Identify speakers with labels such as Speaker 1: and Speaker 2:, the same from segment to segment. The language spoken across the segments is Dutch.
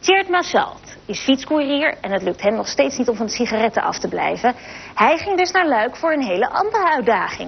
Speaker 1: Tjeerd Massalt is fietscourier en het lukt hem nog steeds niet om van de sigaretten af te blijven. Hij ging dus naar Luik voor een hele andere uitdaging.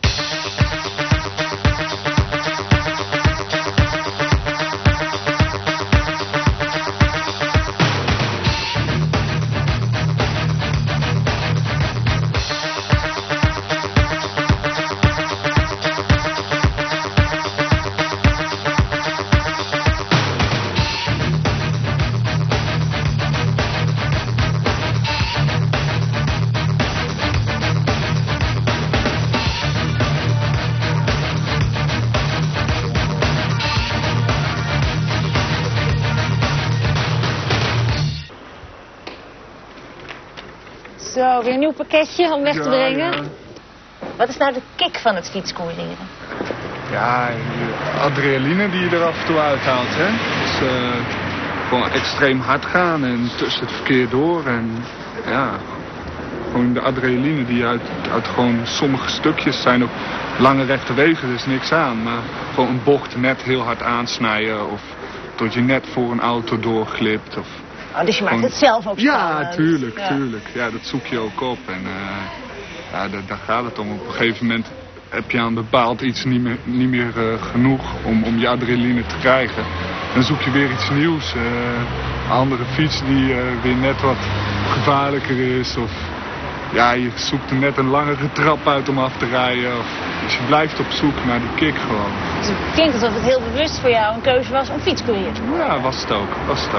Speaker 1: Zo, weer een nieuw pakketje om weg te brengen. Ja. Wat is nou de kick van het fietscourieren?
Speaker 2: Ja, de adrenaline die je er af en toe uithaalt, hè. Dus gewoon extreem hard gaan en tussen het verkeer door. En ja, gewoon de adrenaline die je uit gewoon sommige stukjes zijn ook lange rechte wegen, er is niks aan. Maar gewoon een bocht net heel hard aansnijden of dat je net voor een auto doorglipt of...
Speaker 1: Oh, dus je maakt het zelf ook spannend.
Speaker 2: Ja, tuurlijk. Ja, dat zoek je ook op. En ja, daar gaat het om. Op een gegeven moment heb je aan bepaald iets niet meer genoeg om je adrenaline te krijgen. Dan zoek je weer iets nieuws. Een andere fiets die weer net wat gevaarlijker is. Of ja, je zoekt er net een langere trap uit om af te rijden. Dus je blijft op zoek naar die kick gewoon.
Speaker 1: Dus het klinkt alsof het heel bewust voor jou een keuze was om fietscourier te worden.
Speaker 2: Ja, was het ook.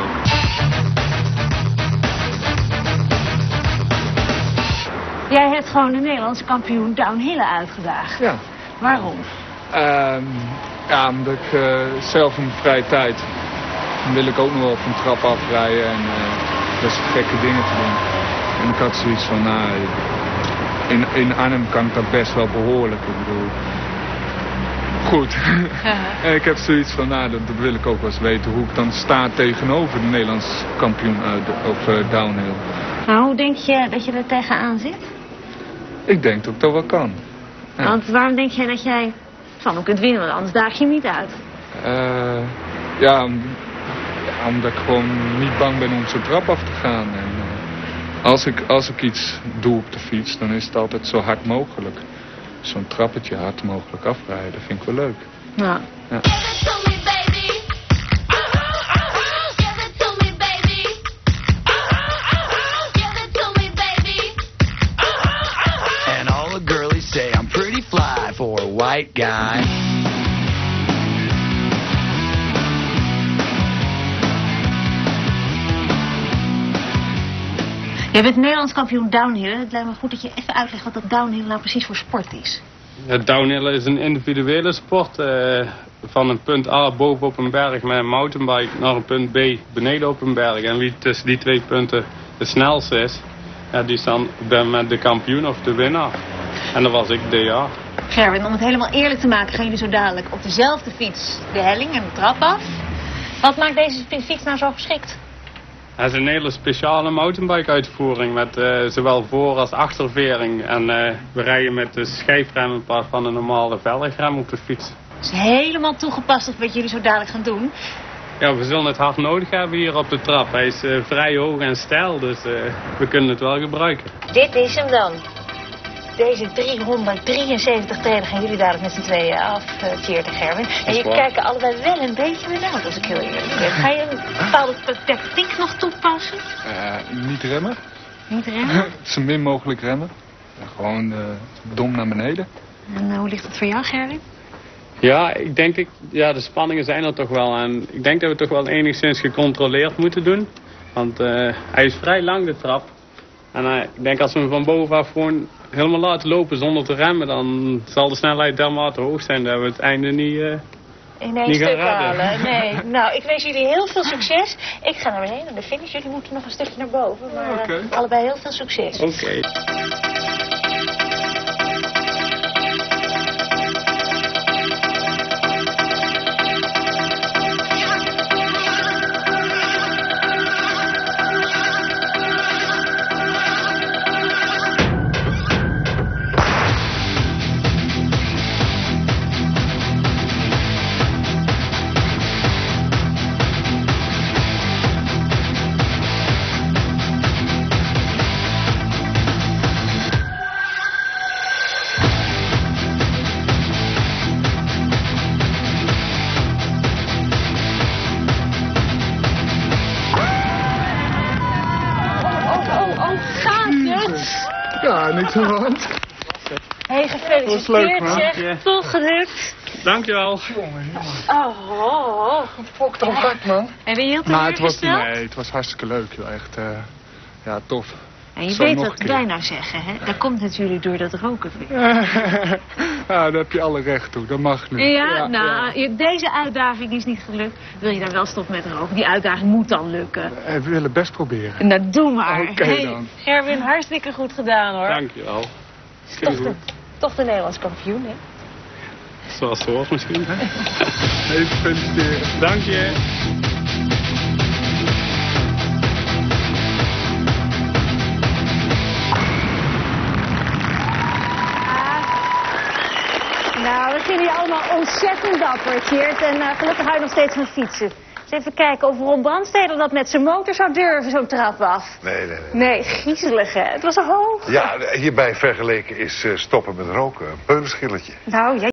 Speaker 1: Jij hebt gewoon de Nederlandse kampioen downhillen uitgedaagd.
Speaker 2: Ja.
Speaker 1: Waarom?
Speaker 2: Ja, omdat ik zelf in mijn vrije tijd wil ik ook nog wel van trap afrijden en best gekke dingen te doen. En ik had zoiets van, nou, in Arnhem kan ik dat best wel behoorlijk. Ik bedoel, goed. En ik heb zoiets van, nou, dat wil ik ook wel eens weten hoe ik dan sta tegenover de Nederlandse kampioen op downhill.
Speaker 1: Nou, hoe denk je dat je er tegenaan zit?
Speaker 2: Ik denk dat ik dat wel kan. Ja.
Speaker 1: Want waarom denk jij dat jij van hem kunt winnen? Want anders daag je hem niet uit.
Speaker 2: Ja, omdat ik gewoon niet bang ben om zo'n trap af te gaan. En, als ik iets doe op de fiets, dan is het altijd zo hard mogelijk. Zo'n trappetje hard mogelijk afrijden, dat vind ik wel leuk.
Speaker 1: Ja.
Speaker 2: Ja.
Speaker 3: For a white guy.
Speaker 1: Jij bent Nederlands kampioen downhillen. Het lijkt me goed dat je even uitlegt wat dat downhillen nou precies voor sport is.
Speaker 4: Het downhillen is een individuele sport. Van een punt A bovenop een berg met een mountainbike naar een punt B beneden op een berg. En wie tussen die twee punten de snelste is, ja, die is dan met de kampioen of de winnaar. En dat was ik dit jaar.
Speaker 1: Gerwin, om het helemaal eerlijk te maken gaan jullie zo dadelijk op dezelfde fiets de helling en de trap af. Wat maakt deze fiets nou zo geschikt?
Speaker 4: Het is een hele speciale mountainbike uitvoering met zowel voor- als achtervering. En we rijden met de schijfrem in plaats van een normale velgrem op de fiets.
Speaker 1: Het is helemaal toegepast op wat jullie zo dadelijk gaan doen.
Speaker 4: Ja, we zullen het hard nodig hebben hier op de trap. Hij is vrij hoog en steil, dus we kunnen het wel gebruiken.
Speaker 1: Dit is hem dan. Deze 373 treden gaan jullie dadelijk met z'n tweeën af, Tjeerd en Gerwin. En jullie kijken allebei wel een beetje benauwd, als ik heel eerlijk ben. Ga je een bepaalde tactiek nog toepassen?
Speaker 2: Niet remmen.
Speaker 1: Niet remmen?
Speaker 2: Zo min mogelijk remmen. Gewoon dom naar beneden.
Speaker 1: En hoe ligt het voor jou, Gerwin?
Speaker 4: Ja, de spanningen zijn er toch wel. En ik denk dat we toch wel enigszins gecontroleerd moeten doen. Want hij is vrij lang, de trap. En ik denk als we hem van bovenaf gewoon helemaal laten lopen zonder te remmen, dan zal de snelheid dermate hoog zijn dat we het einde niet
Speaker 1: in één stuk halen. Nee. Nou, ik wens jullie heel veel succes. Ik ga naar beneden, naar de finish. Jullie moeten nog een stukje naar boven. Maar allebei heel veel succes.
Speaker 4: Oké.
Speaker 2: Ja, niks aan de hand.
Speaker 1: Hey,
Speaker 2: was leuk,
Speaker 1: gefeliciteerd
Speaker 2: man.
Speaker 1: zeg.
Speaker 4: Ja.
Speaker 1: Toch gelukt.
Speaker 4: Dankjewel.
Speaker 1: Oh.
Speaker 2: Fok toch gek, man.
Speaker 1: En ben je heel
Speaker 2: Maar
Speaker 1: teleurgesteld?
Speaker 2: het was hartstikke leuk, joh. Echt, ja, tof.
Speaker 1: En je
Speaker 2: Zo
Speaker 1: weet
Speaker 2: nog
Speaker 1: wat
Speaker 2: een
Speaker 1: wij
Speaker 2: keer.
Speaker 1: nou zeggen, hè? Dat komt natuurlijk door dat roken.
Speaker 2: Ja, daar heb je alle recht toe. Dat mag nu.
Speaker 1: Ja, deze uitdaging is niet gelukt. Wil je dan wel stoppen met roken? Die uitdaging moet dan lukken.
Speaker 2: We willen best proberen.
Speaker 1: Nou, doe maar.
Speaker 2: Oké, dan.
Speaker 1: Gerwin, hartstikke goed gedaan, hoor.
Speaker 4: Dankjewel.
Speaker 1: Toch de Nederlands kampioen, hè?
Speaker 4: Zoals het hoort misschien.
Speaker 2: Even feliciteren.
Speaker 4: Dank je.
Speaker 1: Nou, we vinden je allemaal ontzettend dapper, Tjeerd. En gelukkig hou je nog steeds van fietsen. Dus even kijken of Ron Brandsteder dat met zijn motor zou durven, zo'n trap af.
Speaker 5: Nee.
Speaker 1: Nee, griezelig, hè? Het was zo hoog.
Speaker 5: Ja, hierbij vergeleken is stoppen met roken een peulenschilletje.
Speaker 1: Nou, ja.